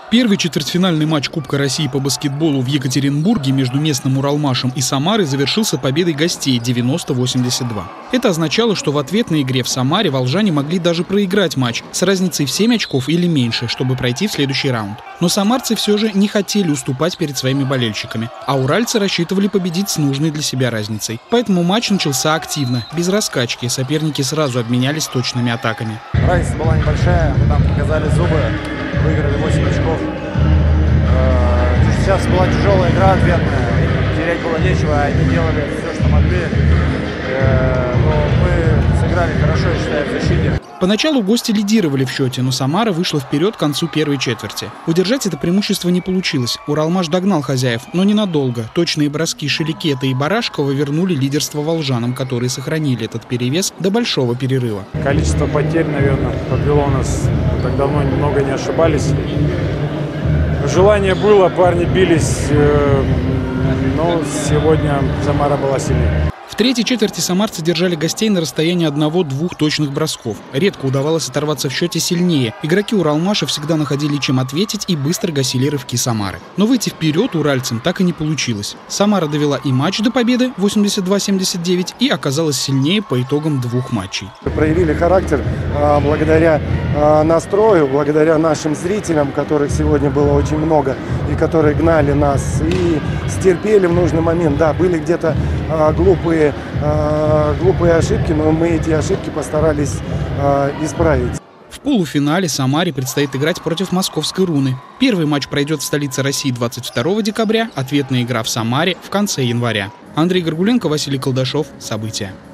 Первый четвертьфинальный матч Кубка России по баскетболу в Екатеринбурге между местным Уралмашем и Самарой завершился победой гостей 90-82. Это означало, что в ответной игре в Самаре волжане могли даже проиграть матч с разницей в 7 очков или меньше, чтобы пройти в следующий раунд. Но самарцы все же не хотели уступать перед своими болельщиками, а уральцы рассчитывали победить с нужной для себя разницей. Поэтому матч начался активно, без раскачки, соперники сразу обменялись точными атаками. Разница была небольшая, мы там показали зубы. Выиграли 8 очков. Сейчас была тяжелая игра ответная. Терять было нечего, они делали все, что могли. Но мы сыграли хорошо, я считаю, в защите. Поначалу гости лидировали в счете, но Самара вышла вперед к концу первой четверти. Удержать это преимущество не получилось. Уралмаш догнал хозяев, но ненадолго. Точные броски Шеликета и Барашкова вернули лидерство волжанам, которые сохранили этот перевес до большого перерыва. Количество потерь, наверное, подвело нас. Так давно много не ошибались. Желание было, парни бились, но сегодня Самара была сильнее. В третьей четверти самарцы держали гостей на расстоянии 1-2 точных бросков. Редко удавалось оторваться в счете сильнее. Игроки Уралмаша всегда находили чем ответить и быстро гасили рывки Самары. Но выйти вперед уральцам так и не получилось. Самара довела и матч до победы 82-79 и оказалась сильнее по итогам 2 матчей. Проявили характер благодаря настрою, благодаря нашим зрителям, которых сегодня было очень много, и которые гнали нас и стерпели в нужный момент. Да, были где-то глупые ошибки, но мы эти ошибки постарались исправить. В полуфинале Самаре предстоит играть против московской «Руны». Первый матч пройдет в столице России 22 декабря, ответная игра в Самаре в конце января. Андрей Горгуленко, Василий Колдашов. События.